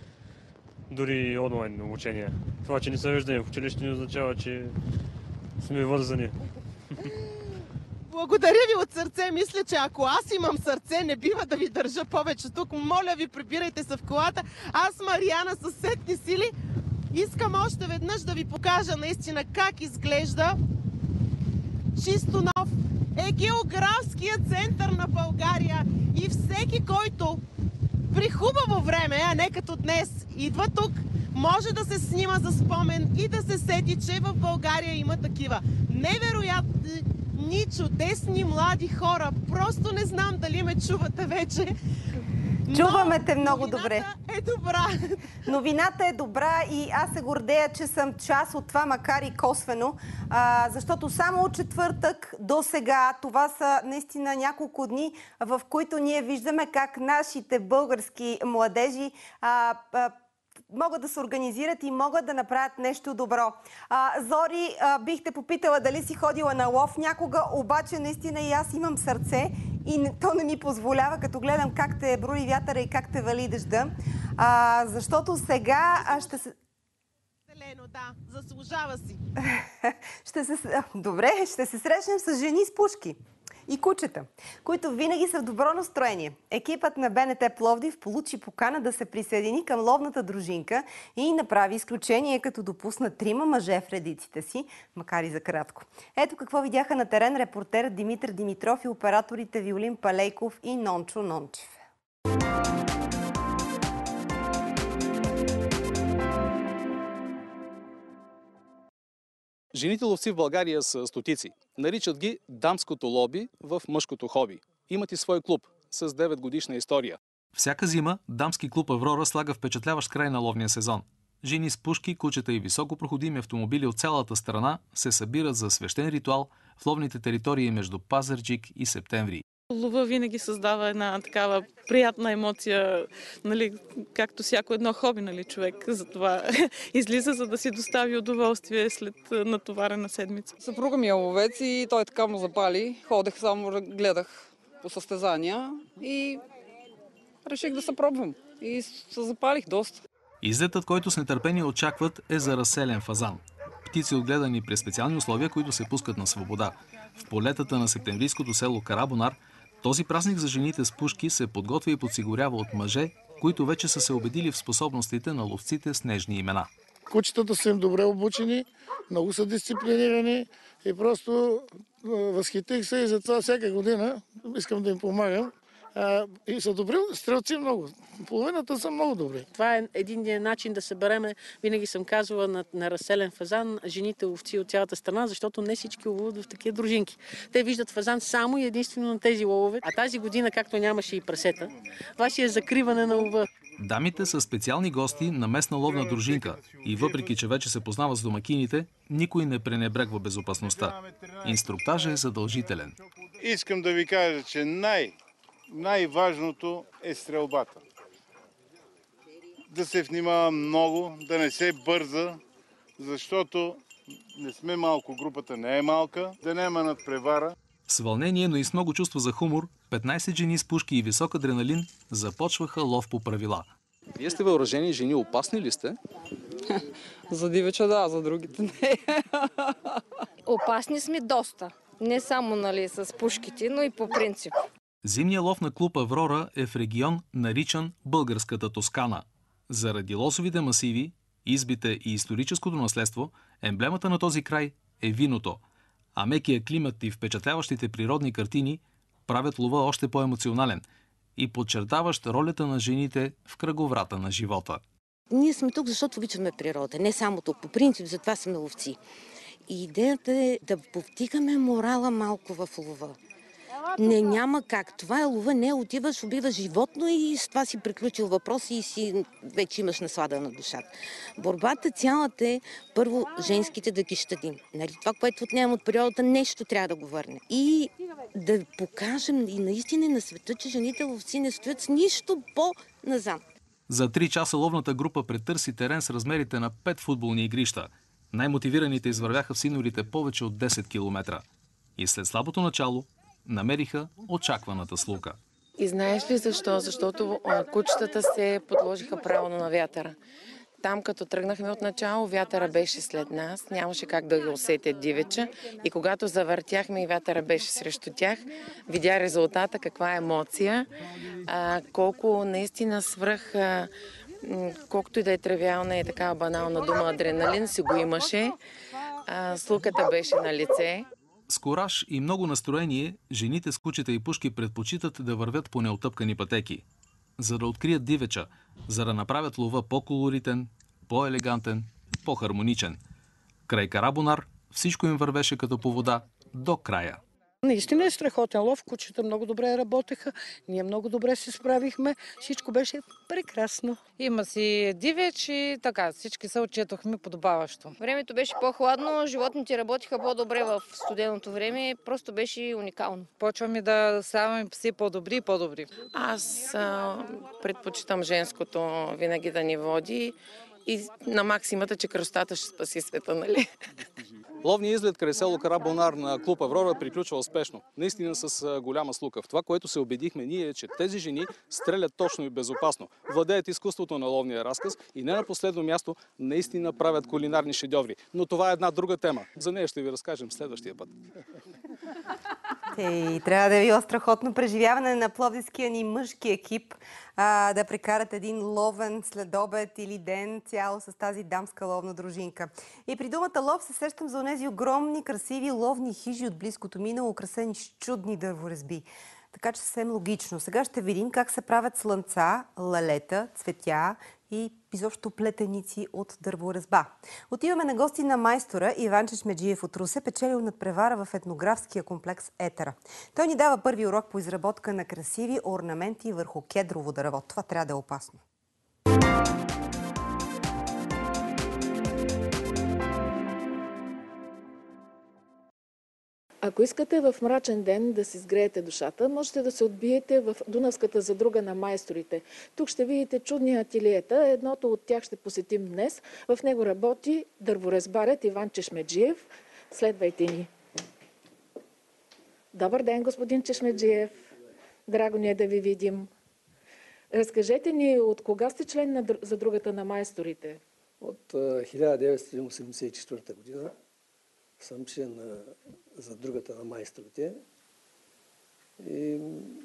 Speaker 24: Дори онлайн обучение. Това, че не се виждаме в училище, не означава, че сме вързани.
Speaker 8: Благодаря ви от сърце. Мисля, че ако аз имам сърце, не бива да ви държа повече тук. Моля ви, прибирайте се в колата. Аз, Мариана, със сетни сили, искам още веднъж да ви покажа наистина как изглежда чисто нов е географският център на България. И всеки, който при хубаво време, а не като днес, идва тук, може да се снима за спомен и да се сети, че в България има такива невероятни, чудесни млади хора. Просто не знам дали ме чувате вече.
Speaker 1: Чуваме те много добре.
Speaker 8: Новината е добра.
Speaker 1: Новината е добра и аз се гордея, че съм част от това, макар и косвено, защото само от четвъртък до сега, това са наистина няколко дни, в които ние виждаме как нашите български младежи могат да се организират и могат да направят нещо добро. Зори, бих те попитала дали си ходила на лов някога, обаче наистина и аз имам сърце и то не ми позволява, като гледам как те брои вятъра и как те вали дъжда. Защото сега ще се...
Speaker 8: Зелено, да, заслужава си.
Speaker 1: Добре, ще се срещнем с жени с пушки и кучета, които винаги са в добро настроение. Екипът на БНТ Пловдив получи покана да се присъедини към ловната дружинка и направи изключение, като допусна 3 мъже в редиците си, макар и за кратко. Ето какво видяха на терен репортерът Димитър Димитров и операторите Виолин Палейков и Нончо Нончев.
Speaker 2: Жените ловци в България са стотици. Наричат ги дамското лоби в мъжкото хоби. Имат и свой клуб с 9-годишна история.
Speaker 6: Всяка зима дамски клуб Аврора слага впечатляващ край на ловния сезон. Жени с пушки, кучета и високопроходими автомобили от цялата страна се събират за свещен ритуал в ловните територии между Пазарджик и Септември.
Speaker 10: Лова винаги създава една такава приятна емоция, нали, както всяко едно хоби, нали, човек. Затова излиза, за да си достави удоволствие след натоварена седмица.
Speaker 12: Съпруга ми е ловец и той така му запали. Ходех само, гледах по състезания и реших да се пробвам. И се запалих доста.
Speaker 6: Излетът, който с нетърпение очакват, е за разселен фазан. Птици отгледани при специални условия, които се пускат на свобода. В полетата на септемврийското село Карабонар този празник за жените с пушки се подготвя и подсигурява от мъже, които вече са се убедили в способностите на ловците с нежни имена.
Speaker 25: Кучетата са им добре обучени, много са дисциплинирани и просто възхитих се и затова всяка година искам да им помагам. И са добри стрелци много. Половината са много добри.
Speaker 26: Това е един начин да събереме, винаги съм казвала, на разселен фазан жените ловци от цялата страна, защото не всички ловуват в такива дружинки. Те виждат фазан само и единствено на тези ловове. А тази година, както нямаше и прасета, това си е закриване на лова.
Speaker 6: Дамите са специални гости на местна ловна дружинка и въпреки, че вече се познават с домакините, никой не пренебрегва безопасността. Инструктажът е задължителен.
Speaker 27: Искам да ви кажа, че най-важното е стрелбата. Да се внимава много, да не се бърза, защото не сме малко, групата не е малка, да няма надпревара.
Speaker 6: С вълнение, но и с много чувство за хумор, 15 жени с пушки и висок адреналин започваха лов по правила.
Speaker 2: Вие сте въоръжени жени, опасни ли сте?
Speaker 12: За дивеча да, за другите не.
Speaker 28: Опасни сме доста. Не само, нали, с пушките, но и по принцип.
Speaker 6: Зимният лов на клуб Аврора е в регион, наричан Българската Тоскана. Заради лозовите масиви, избите и историческото наследство, емблемата на този край е виното, а мекия климат и впечатляващите природни картини правят лова още по-емоционален и подчертаващ ролята на жените в кръговрата на живота.
Speaker 29: Ние сме тук, защото обичаме природа, не само тук. По принцип, затова сме ловци. И идеята е да повдигаме морала малко в лова. Няма как. Това е лова, не отиваш, убиваш животно и с това си приключил въпрос и си вече имаш наслада на душата. Борбата цялата е първо женските да ги щадим. Нали, това, което отнемам от природата, нещо трябва да го върне. И да покажем и наистина на света, че жените ловци не стоят с нищо по-назад.
Speaker 6: За 3 часа ловната група претърси терен с размерите на 5 футболни игрища. Най-мотивираните извървяха в синорите повече от 10 км. И след слабото начало намериха очакваната слука.
Speaker 30: И знаеш ли защо? Защото кучетата се подложиха правилно на вятъра.
Speaker 5: Там, като тръгнахме от начало, вятъра беше след нас. Нямаше как да го усетят дивеча. И когато завъртяхме и вятъра беше срещу тях, видя резултата, каква емоция, колко наистина свръх, колкото и да е тривиална и такава банална дума, адреналин си го имаше. Слуката беше на лице.
Speaker 6: С кураж и много настроение, жените с кучета и пушки предпочитат да вървят по неотъпкани пътеки, за да открият дивеча, за да направят лова по-колоритен, по-елегантен, по-хармоничен. Край Карабонар всичко им вървеше като по вода до края.
Speaker 11: Наистина е страхотен лов, кучета много добре работеха, ние много добре се справихме, всичко беше прекрасно.
Speaker 13: Има си дивеч и така, всички се отчетохме подобаващо.
Speaker 28: Времето беше по-хладно, животните работиха по-добре в студеното време, просто беше уникално.
Speaker 13: Почваме да ставаме пси по-добри и по-добри.
Speaker 5: Аз предпочитам женското винаги да ни води и на максимата, че красотата ще спаси света, нали?
Speaker 2: Ловният излет край село Карабонар на клуб Аврора приключва успешно. Наистина с голяма слука. В това, което се убедихме ние, е, че тези жени стрелят точно и безопасно, владеят изкуството на ловния разказ и не на последно място наистина правят кулинарни шедьоври. Но това е една друга тема. За нея ще ви разкажем следващия път.
Speaker 1: И трябва да е било страхотно преживяване на пловдивския ни мъжки екип да прекарат един ловен следобед или ден цяло с тази дамска ловна дружинка. И при думата лов се сещам за онези огромни, красиви ловни хижи от близкото минало, украсени с чудни дърворезби. Така че съвсем логично. Сега ще видим как се правят слънца, лалета, цветя и изобщо плетеници от дърворезба. Отиваме на гости на майстора Иван Чешмеджиев от Русе, печелил надпревара в етнографския комплекс Етера. Той ни дава първи урок по изработка на красиви орнаменти върху кедрово дърво. Това трябва да е опасно.
Speaker 14: Ако искате в мрачен ден да си сгреете душата, можете да се отбиете в Дунавската задруга на майсторите. Тук ще видите чудни ателиета. Едното от тях ще посетим днес. В него работи дърворезбарят Иван Чешмеджиев. Следвайте ни. Добър ден, господин Чешмеджиев. Драго ни е да ви видим. Разкажете ни, от кога сте член на задругата на майсторите?
Speaker 15: От 1984 година съм член на задругата на майсторите. И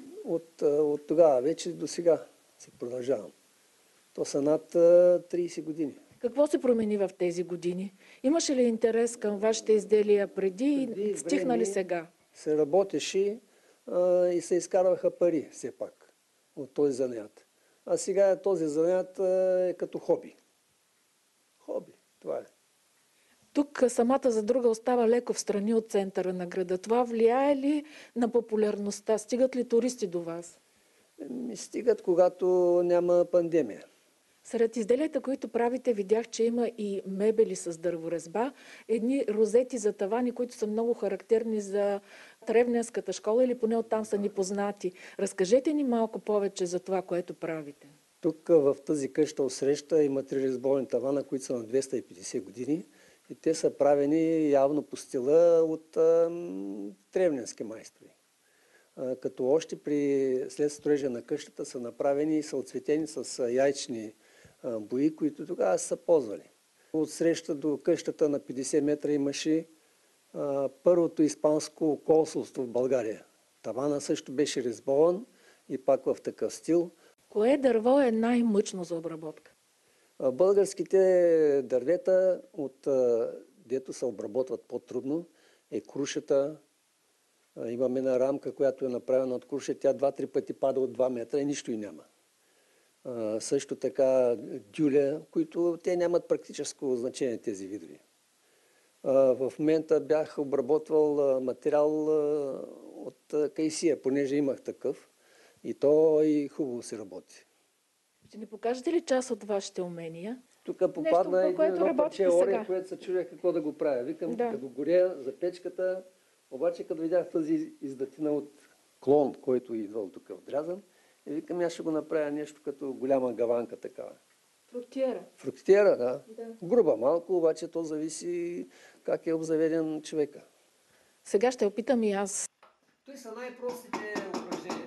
Speaker 15: от тогава вече до сега се продължавам. То са над 30 години.
Speaker 14: Какво се промени в тези години? Имаше ли интерес към вашите изделия преди и стихна ли сега?
Speaker 15: Се работеше и се изкарваха пари все пак от този занаят. А сега този занаят е като хоби. Хоби, това е.
Speaker 14: Тук самата задруга остава леко в страни от центъра на града. Това влияе ли на популярността? Стигат ли туристи до вас?
Speaker 15: Стигат, когато няма пандемия.
Speaker 14: Сред изделията, които правите, видях, че има и мебели с дърворезба, едни розети за тавани, които са много характерни за Тревненската школа или поне оттам са ни познати. Разкажете ни малко повече за това, което правите.
Speaker 15: Тук в тази къща отсреща има 3 резборни тавана, които са на 250 години. И те са правени явно по стила от тревненски майстори. Като още след строежа на къщата са направени и са отцветени с яйчни бои, които тогава са ползвали. От среща до къщата на 50 метра имаше първото испанско консулство в България. Тавана също беше резбован и пак в такъв стил.
Speaker 14: Кое дърво е най-мъчно за обработка?
Speaker 15: Българските дървета, дето се обработват по-трудно, е крушата. Имаме една рамка, която е направена от круша. Тя 2-3 пъти пада от 2 метра и нищо и няма. Също така дюля, които те нямат практическо значение, тези видове. В момента бях обработвал материал от кайсия, понеже имах такъв. И то и хубаво се работи.
Speaker 14: Ще ни покажете ли част от вашите умения?
Speaker 15: Тук попадна едно парче орех, което се чудех какво да го правя. Викам да го горя за печката, обаче като видях тази издатина от клон, който идвал тук вдрязан, и викам, аз ще го направя нещо като голяма гаванка такава.
Speaker 14: Фруктиера.
Speaker 15: Фруктиера, да. Груба малко, обаче то зависи как е обзаведен човека.
Speaker 14: Сега ще опитам и аз.
Speaker 15: Той са най-простите упражнения.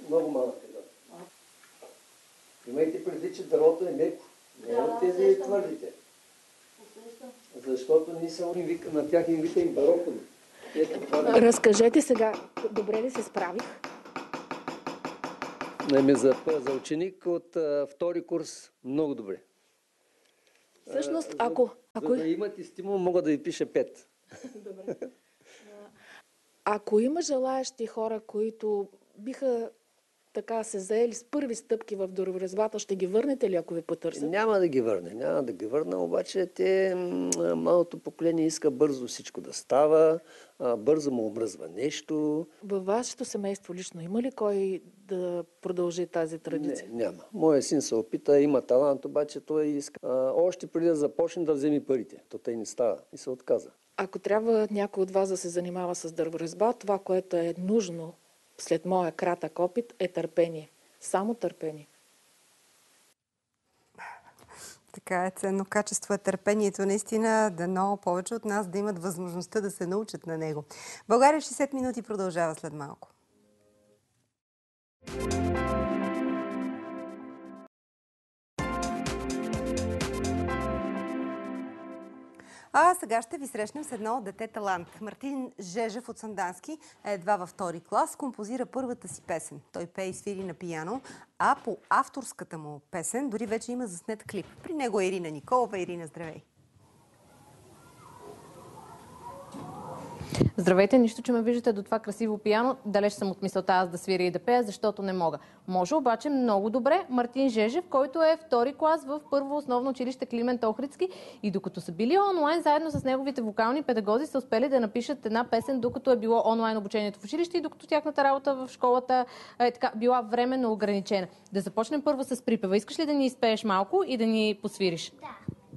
Speaker 15: много малък е. Да. Имайте предвид, че дървото е меко. Не е от тези твърдите. Защото на тях им вика и барокови.
Speaker 14: Разкажете сега, добре ли се справих?
Speaker 15: За ученик от втори курс много добре.
Speaker 14: Всъщност,
Speaker 15: За да имате стимул, мога да ви пиша 5.
Speaker 14: Добре. Ако има желаящи хора, които биха така се заели с първи стъпки в дърворазбата, ще ги върнете ли, ако ви потърсят?
Speaker 15: Няма да ги върна, обаче те, малото поколение иска бързо всичко да става, бързо му омръзва нещо.
Speaker 14: Във вашето семейство лично има ли кой да продължи тази традиция?
Speaker 15: Не, няма. Моя син се опита, има талант, обаче той иска още преди да започне да вземе парите. То тъй не става и се отказа.
Speaker 14: Ако трябва някой от вас да се занимава с дърворазба, това, което е нужно след моя кратък опит, е търпение. Само търпение.
Speaker 1: Така е, ценно качество е търпението. Наистина, дано повече от нас да имат възможността да се научат на него. България 60 минути продължава след малко. А сега ще ви срещнем с едно дете талант. Мартин Жежев от Сандански е едва във втори клас, композира първата си песен. Той пее и свири на пияно, а по авторската му песен дори вече има заснет клип. При него е Ирина Николова. Ирина, здравей!
Speaker 3: Здравейте, нищо, че ме виждате до това красиво пияно. Далеч съм от мисълта аз да свиря и да пея, защото не мога. Може обаче много добре Мартин Жежев, който е втори клас в първо основно училище Климент Охридски, и докато са били онлайн, заедно с неговите вокални педагози са успели да напишат една песен, докато е било онлайн обучението в училище и докато тяхната работа в школата е така била временно ограничена. Да започнем първо с припева. Искаш ли да ни изпееш малко и да ни посвириш?
Speaker 4: Да.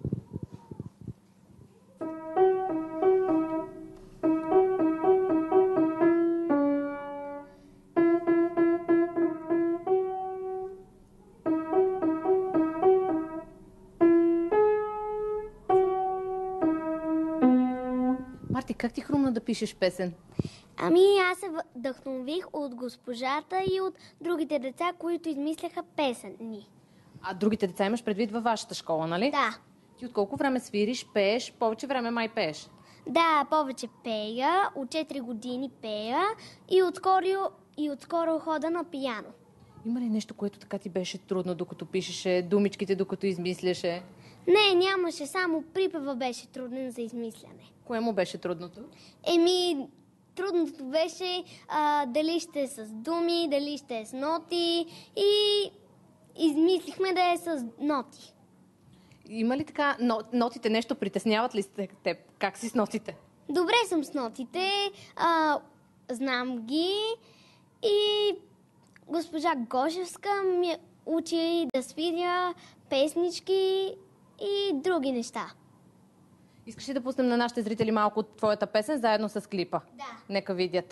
Speaker 3: Марти, как ти хрумна да пишеш песен?
Speaker 4: Ами аз се вдъхнових от госпожата и от другите деца, които измисляха песени.
Speaker 3: А другите деца имаш предвид във вашата школа, нали?
Speaker 4: Да.
Speaker 3: Ти от колко време свириш, пееш? Повече време май пееш.
Speaker 4: Да, повече пея, от 4 години пея и отскоро хода на пияно.
Speaker 3: Има ли нещо, което така ти беше трудно, докато пишеше думичките, докато измисляше?
Speaker 4: Не, нямаше, само припева беше труден за измисляне.
Speaker 3: Кое му беше трудното?
Speaker 4: Трудното беше дали ще е с думи, дали ще е с ноти и измислихме да е с ноти.
Speaker 3: Има ли така нотите нещо притесняват ли сте теб? Как си с нотите?
Speaker 4: Добре съм с нотите, знам ги и госпожа Гошевска ми учи да свиря песнички и други неща.
Speaker 3: Искаш ли да пуснем на нашите зрители малко от твоята песен, заедно с клипа?
Speaker 4: Да.
Speaker 3: Нека видят.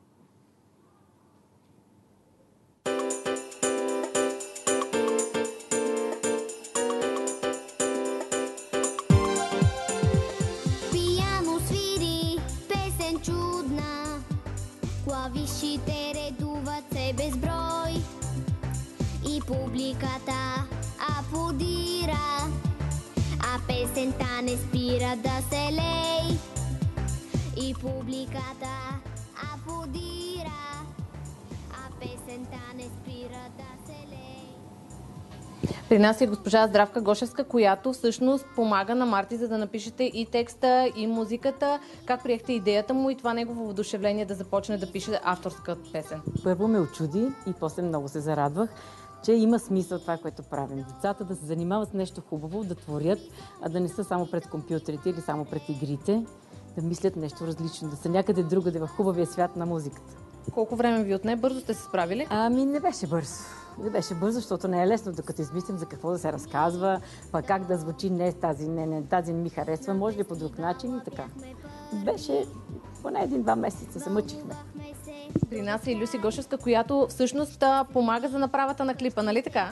Speaker 4: Пияно свири, песен чудна, клавишите редуват се безброй и публиката аплодира, а песента не спира да се лей. И публиката аплодира, а песента не спира да се лей.
Speaker 3: При нас е госпожа Здравка Гошевска, която всъщност помага на Марти, за да напишете и текста, и музиката. Как приехте идеята му и това негово въодушевление да започне да пише авторска песен?
Speaker 7: Първо ме очуди и после много се зарадвах, че има смисъл това, което правим. Децата да се занимават с нещо хубаво, да творят, а да не са само пред компютрите или само пред игрите, да мислят нещо различно, да са някъде другаде в хубавия свят на музиката.
Speaker 3: Колко време ви отне? Бързо сте се справили?
Speaker 7: Ами не беше бързо. Не беше бързо, защото не е лесно, докато измислим за какво да се разказва, пък как да звучи, тази не ми харесва, може ли по друг начин и така. Беше поне 1-2 месеца, се мъчихме.
Speaker 3: При нас е и Люси Гошевска, която всъщност помага за направата на клипа, нали така?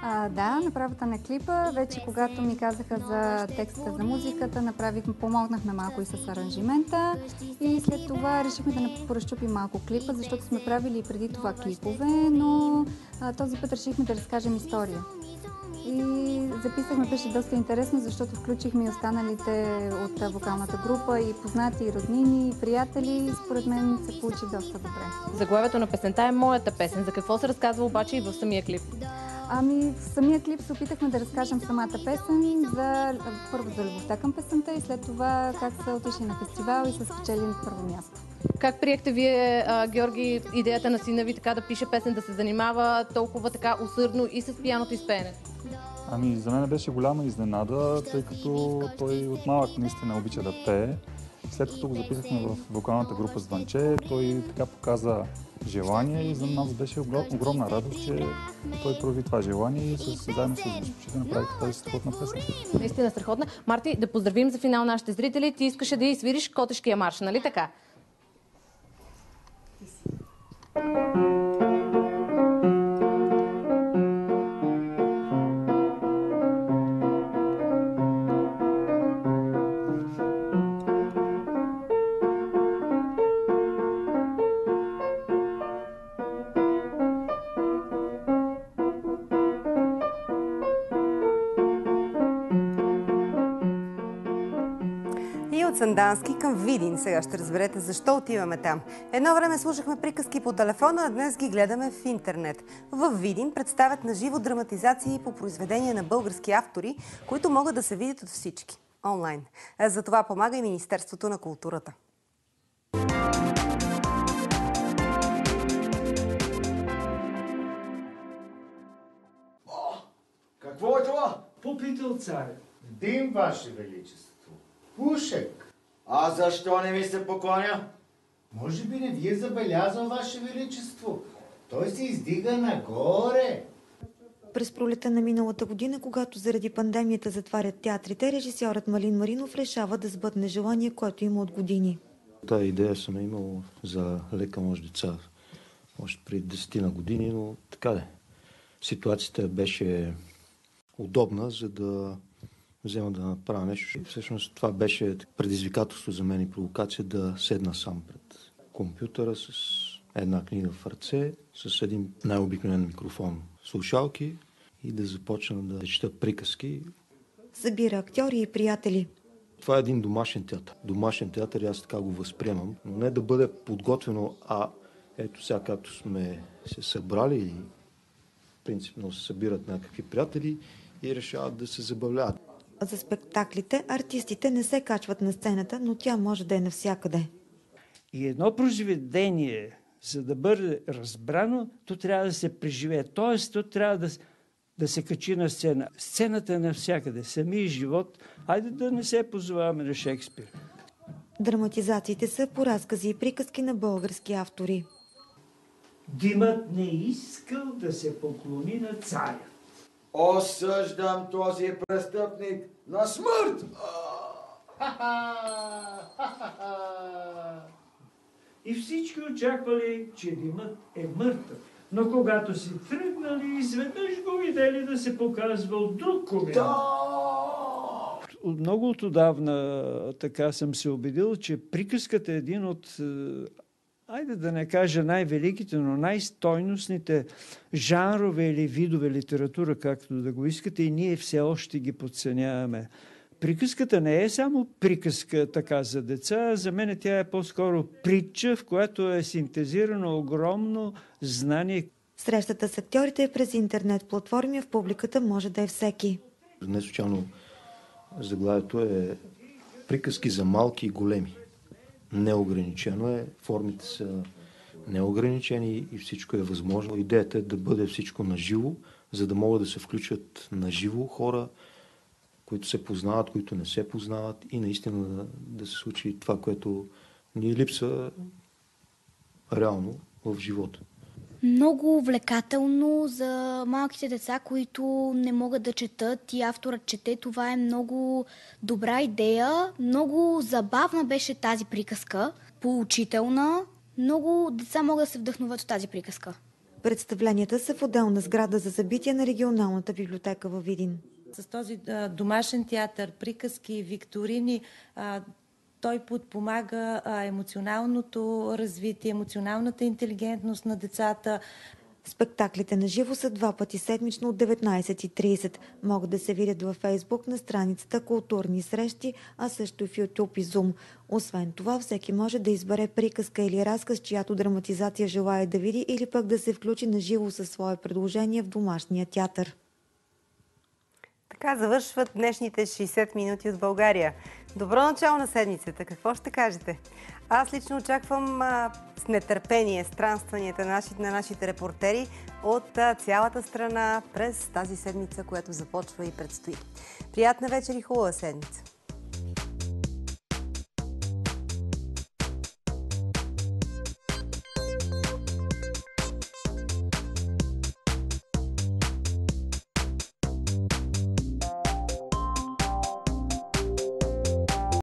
Speaker 9: Да, направата на клипа. Вече когато ми казаха за текста за музиката, помогнахме малко и с аранжимента. И след това решихме да поразчупим малко клипа, защото сме правили и преди това клипове, но този път решихме да разкажем история. И записахме, беше доста интересно, защото включихме и останалите от вокалната група, и познати, и роднини, и приятели. И според мен се получи доста добре.
Speaker 3: Заглавието на песента е моята песен. За какво се разказва обаче и в самия клип?
Speaker 9: В самия клип се опитахме да разкажем самата песен, първо за любовта към песента и след това как са отишли на фестивал и са спечелили първо място.
Speaker 3: Как приехте вие, Георги, идеята на сина ви така да пише песен, да се занимава толкова така усърдно и с пианото и с пеенето?
Speaker 16: За мен беше голяма изненада, тъй като той от малък наистина обича да пее. След като го записахме в вокалната група Звънче, той така показа желание и за нас беше огромна радост, че той прояви това желание и заедно с госпожите направиха тази страхотна песен.
Speaker 3: Наистина страхотна. Марти, да поздравим за финал нашите зрители. Ти искаше да свириш Котешкия марш, нали така?
Speaker 1: От Сандански към Видин. Сега ще разберете защо отиваме там. Едно време слушахме приказки по телефона, а днес ги гледаме в интернет. В Видин представят на живо драматизации по произведения на български автори, които могат да се видят от всички онлайн. За това помага и Министерството на културата.
Speaker 17: Какво е това?
Speaker 18: Попитал царя.
Speaker 17: Дим, Ваше Величество. Пушек.
Speaker 18: А защо не ми се поклоня?
Speaker 17: Може би не ви е забелязал, Ваше Величество. Той се издига нагоре.
Speaker 19: През пролета на миналата година, когато заради пандемията затварят театрите, режисьорът Малин Маринов решава да сбъдне желание, което има от години.
Speaker 20: Тая идея съм имал за Лека мъж деца още преди 10 на години, но така де. Ситуацията беше удобна, за да взема да направя нещо. Всъщност това беше предизвикателство за мен и провокация да седна сам пред компютъра с една книга в ръце, с един най-обикновен микрофон, слушалки и да започна да чета приказки.
Speaker 19: Събира актьори и приятели.
Speaker 20: Това е един домашен театър. Домашен театър, аз така го възприемам, но не да бъде подготвено, а ето сега, както сме се събрали и принципно се събират някакви приятели и решават да се забавляват.
Speaker 19: За спектаклите артистите не се качват на сцената, но тя може да е навсякъде.
Speaker 18: И едно произведение, за да бъде разбрано, то трябва да се преживее. Тоест, то трябва да се качи на сцена. Сцената е навсякъде. Самия живот. Айде да не се позоваваме на Шекспир.
Speaker 19: Драматизациите са по разкази и приказки на български автори.
Speaker 18: Димът не искал да се поклони на царя. Осъждам този престъпник на смърт! И всички очаквали, че Димът е мъртъв. Но когато си тръгнали, изведнъж го видели да се показва от друг комян. Много отдавна така съм се убедил, че приказката е един от, айде да не кажа най-великите, но най-стойностните жанрове или видове литература, както да го искате, и ние все още ги подценяваме. Приказката не е само приказка така за деца, за мен тя е по-скоро притча, в която е синтезирано огромно знание.
Speaker 19: Срещата с актьорите е през интернет платформи, в публиката може да е всеки.
Speaker 20: Не случайно заглавието е приказки за малки и големи. Неограничено е, формите са неограничени и всичко е възможно. Идеята е да бъде всичко наживо, за да могат да се включат наживо хора, които се познават, които не се познават и наистина да се случи това, което ни липсва реално в живота.
Speaker 21: Много увлекателно за малките деца, които не могат да четат и авторът чете. Това е много добра идея. Много забавна беше тази приказка, поучителна. Много деца могат да се вдъхноват от тази приказка.
Speaker 19: Представленията са в отделна сграда за събития на регионалната библиотека във Видин.
Speaker 8: С този домашен театър, приказки, викторини, той подпомага емоционалното развитие, емоционалната интелигентност на децата.
Speaker 19: Спектаклите на живо са 2 пъти седмично от 19:30. Могат да се видят във Фейсбук на страницата Културни срещи, а също и в YouTube и Zoom. Освен това, всеки може да избере приказка или разказ, чиято драматизация желае да види, или пък да се включи на живо със свое предложение в домашния театър.
Speaker 1: Така завършват днешните 60 минути от България. Добро начало на седмицата. Какво ще кажете? Аз лично очаквам с нетърпение странстванията на нашите репортери от цялата страна през тази седмица, която започва и предстои. Приятна вечер и хубава седмица!